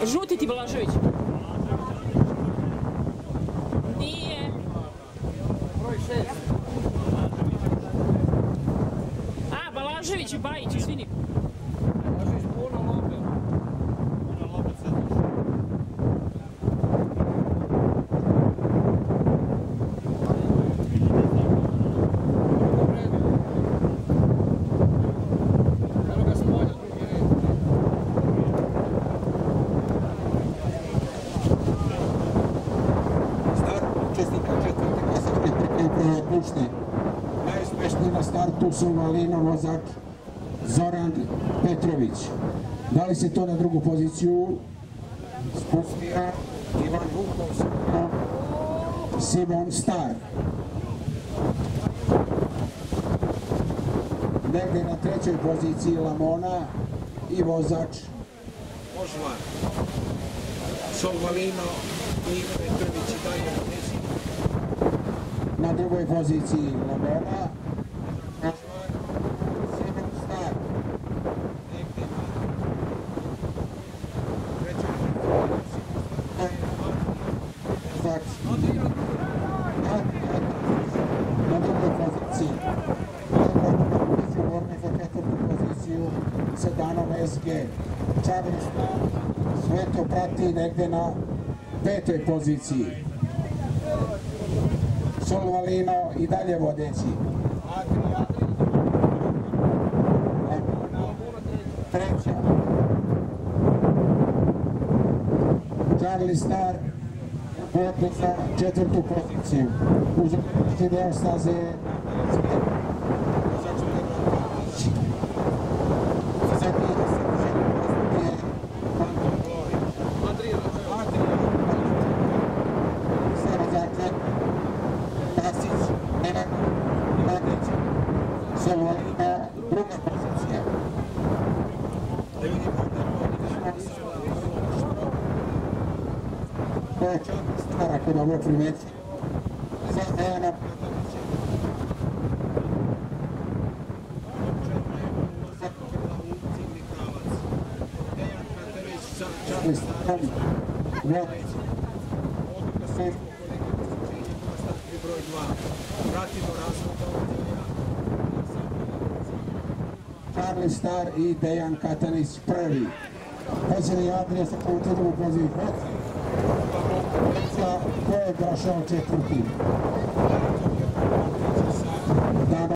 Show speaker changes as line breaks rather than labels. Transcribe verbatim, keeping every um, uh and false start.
Žuti ti Blažević. Nije.
Broj šest.
A, Balažević i Bajić, izvini.
Blažević puno lobe. Puno lobe sad. Evo ga spolja drugi red.
Start učesnika četvrte klasačke trke upravo pušti. Najuspešniji na startu su Valino vozač Zoran Petrović. Da li se to na drugu poziciju spustio Ivan Vukovs, Simon Star. Negde na trećoj poziciji Lamona i vozač Ožvar. Sol Valino i Ivan Petrović i dalje vodeći. Na drugoj poziciji Lamona, Ožvar, Simon Star. Negde na trećoj poziciji vozač na drugoj poziciji. Izgovorni za četvrtu poziciju sedanom S G. Charles sve to prati negde na petoj poziciji. Sol Valino i dalje vodeći. Treća. Charlie Star borbi za četvrtu poziciju. Uz ulični deo staze druga pozicija. Da vidimo to je čak stvar ako da ovo primeti. Za Dejana Charlie Star vodeći. Odluka se broj dva. Pratimo razvoj dovođenja. Charlie Star i Dejan Katanić prvi. Posljednji adres u četvrtu poziciju. Ko je došao četvrti?